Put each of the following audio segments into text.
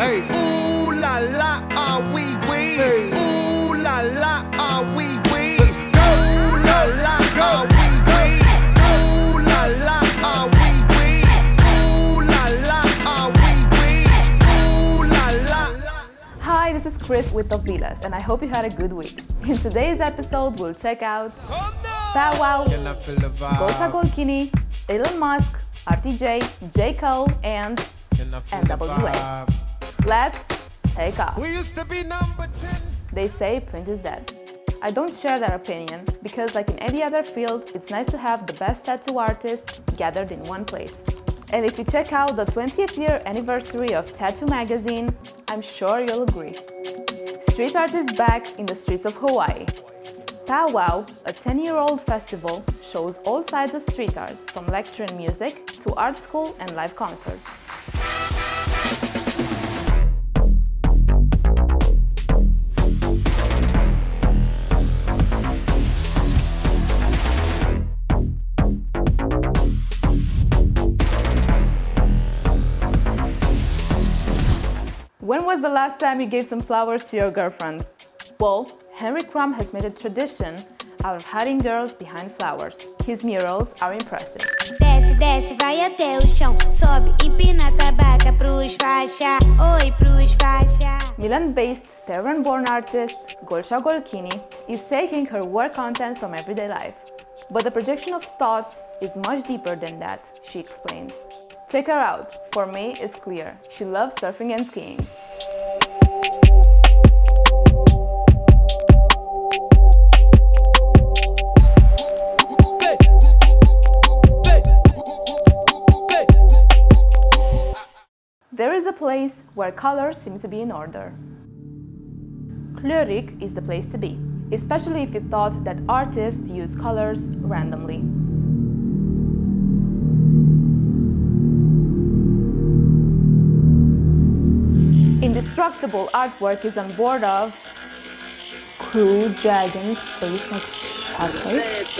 Hey. Ooh la la, ah oui oui. Hey. Ooh la la, ah oui oui. Ooh la la, ah oui oui. Ooh la la, ah oui oui. Ooh la la, ah oui oui. Ooh la la. Hi, this is Chris with Top Villas, and I hope you had a good week. In today's episode, we'll check out Bow Wow, Golsha Golkini, Elon Musk, RTJ, J. Cole, and NWA. Let's take off. We used to be number 10. They say print is dead. I don't share that opinion because, like in any other field, it's nice to have the best tattoo artists gathered in one place. And if you check out the 20th year anniversary of Tattoo magazine, I'm sure you'll agree. Street art is back in the streets of Hawaii. Pow Wow, a 10-year-old festival, shows all sides of street art, from lecture and music to art school and live concerts. When was the last time you gave some flowers to your girlfriend? Well, Henry Crumb has made a tradition out of hiding girls behind flowers. His murals are impressive. Desce, desce, vai até o chão. Sobe, empina a tabaca pros faixa. Oi, pros faixa. Milan-based Tehran-born artist Golsha Golkini is taking her work content from everyday life. But the projection of thoughts is much deeper than that, she explains. Check her out. For me, it's clear. She loves surfing and skiing. There is a place where colors seem to be in order. Klørik is the place to be, especially if you thought that artists use colors randomly. Indestructible artwork is on board of Crew Dragon SpaceX Shuttle.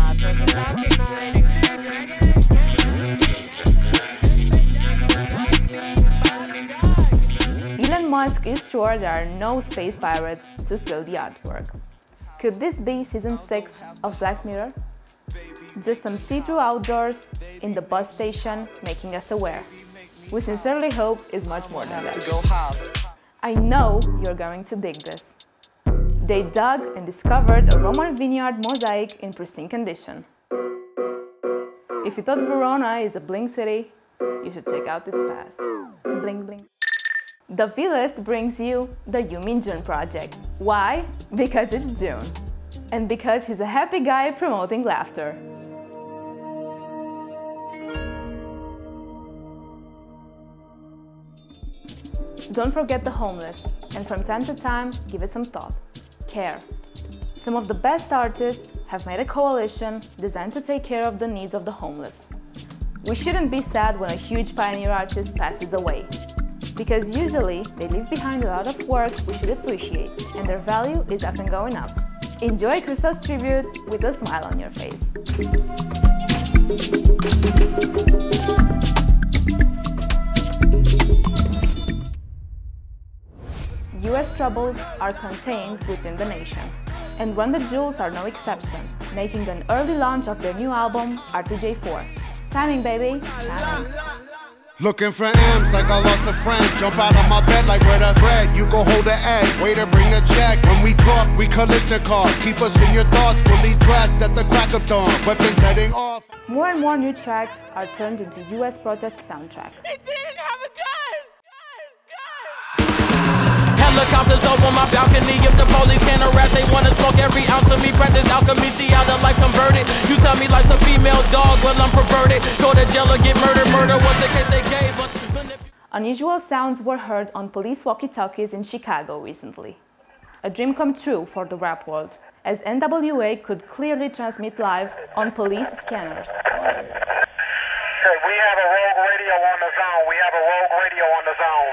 Elon Musk is sure there are no space pirates to steal the artwork. Could this be season 6 of Black Mirror? Just some see-through outdoors in the bus station making us aware. We sincerely hope it's much more than that. I know you're going to dig this. They dug and discovered a Roman vineyard mosaic in pristine condition. If you thought Verona is a bling city, you should check out its past. Bling bling. The V-List brings you the Yoo Min-jun project. Why? Because it's June. And because he's a happy guy promoting laughter. Don't forget the homeless, and from time to time, give it some thought. Care. Some of the best artists have made a coalition designed to take care of the needs of the homeless. We shouldn't be sad when a huge pioneer artist passes away, because usually they leave behind a lot of work we should appreciate, and their value is often going up. Enjoy Christos tribute with a smile on your face. US troubles are contained within the nation, and Run the Jewels are no exception, making an early launch of their new album, RTJ4. Timing, baby, timing. Looking for M's like I lost a friend. Jump out of my bed like where the bread. You go hold the egg, waiter bring the check. When we talk, we collision cars. Keep us in your thoughts, fully dressed at the crack of dawn. Weapons heading off. More and more new tracks are turned into US protest soundtrack. It didn't have a gun! Helicopters over my balcony. If the police can't arrest, they wanna smoke every ounce of me. Practice alchemy, see how the life converted. You tell me life's a female dog, well I'm perverted. Go to jail or get murdered. Murder was the case they gave us. Unusual sounds were heard on police walkie-talkies in Chicago recently. A dream come true for the rap world, as NWA could clearly transmit live on police scanners. Okay, we have a rogue radio on the zone. We have a rogue radio on the zone.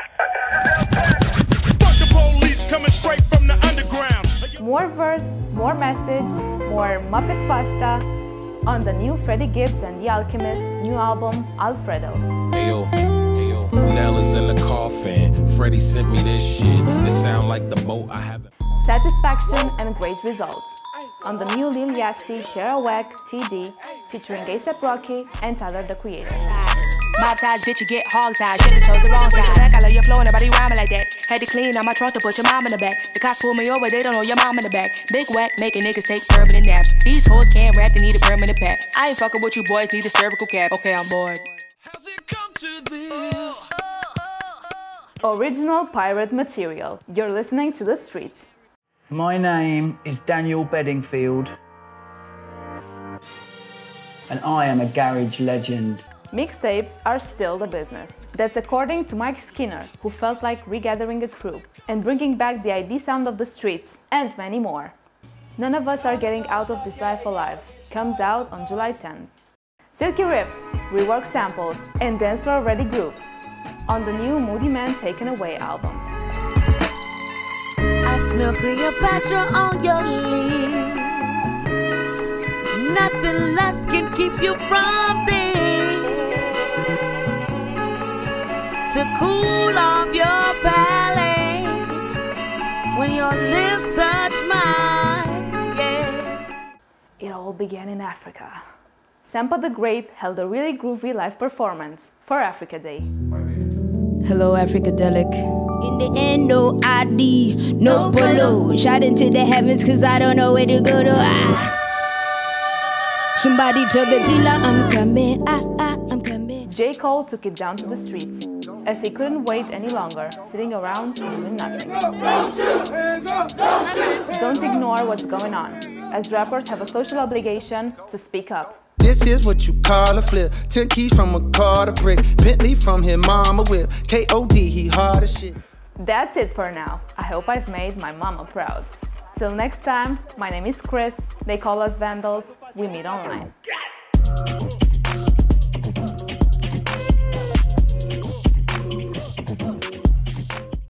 Coming straight from the underground. More verse, more message, more Muppet pasta on the new Freddie Gibbs and the Alchemist's new album, Alfredo. Ayo, Nell is in the coffin. Freddie sent me this shit. This sound like the boat I haven't. Satisfaction and great results. On the new Lil Yachty, Tierra Whack, TD, featuring A$AP Rocky and Tyler the Creator. Baptized, bitch, you get hog-tied. Should've chose the wrong side. I love your flow, nobody rhyming like that. Had to clean out my trunk to put your mom in the back. The cops pull me over, they don't know your mom in the back. Big whack, making niggas take permanent naps. These hoes can't rap, they need a permanent pack. I ain't fucking with you boys, need a cervical cap. Okay, I'm bored. How's it come to this? Original pirate material. You're listening to The Streets. My name is Daniel Bedingfield, and I am a garage legend. Mixtapes are still the business. That's according to Mike Skinner, who felt like regathering a crew and bringing back the ID sound of the streets, and many more. None of Us Are Getting Out of This Life Alive comes out on July 10th. Silky riffs, rework samples, and dance-floor-ready grooves on the new Moody Man Taken Away album. I smell Cleopatra on your lips. Nothing less can keep you from this. To cool off your palate when your lips touch mine, yeah. It all began in Africa. Sampa the Great held a really groovy live performance for Africa Day. Hello, Africadelic. In the end, no ID, no polo. Shot into the heavens cause I don't know where to go to. Somebody tell the dealer I'm coming, I'm coming. J. Cole took it down to the streets, as he couldn't wait any longer, sitting around doing nothing. Don't ignore what's going on, as rappers have a social obligation to speak up. This is what you call a flip. 10 keys from a car to brick. Bentley from his mama whip. K.O.D. he hard as shit. That's it for now. I hope I've made my mama proud. Till next time, my name is Chris. They call us Vandals. We meet online.